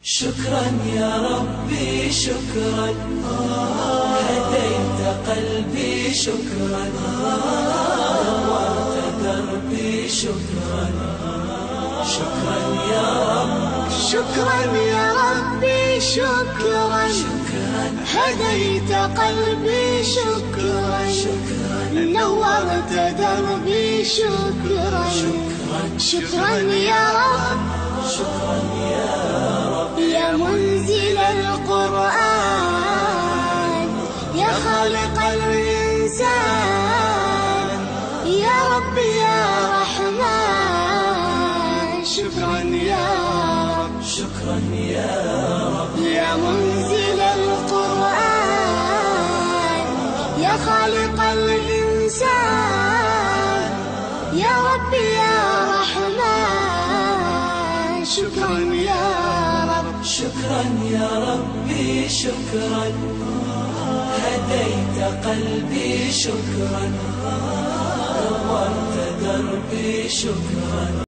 شكرا يا ربي شكرا، هديت قلبي شكرا، نورت دربي شكرا. شكرا يا رب، شكرا يا ربي شكرا، هديت قلبي شكرا، نورت دربي شكرا. شكرا يا رب، شكرا يا رب، يا منزل القرآن، يا خالق الإنسان، يا رب يا رحمن. شكرا يا رب، شكرا يا رب، يا منزل القرآن، يا خالق الإنسان، يا رب يا رحمن. شكرا يا رب، شكرا يا ربي شكرا، هديت قلبي شكرا، نورت دربي شكرا.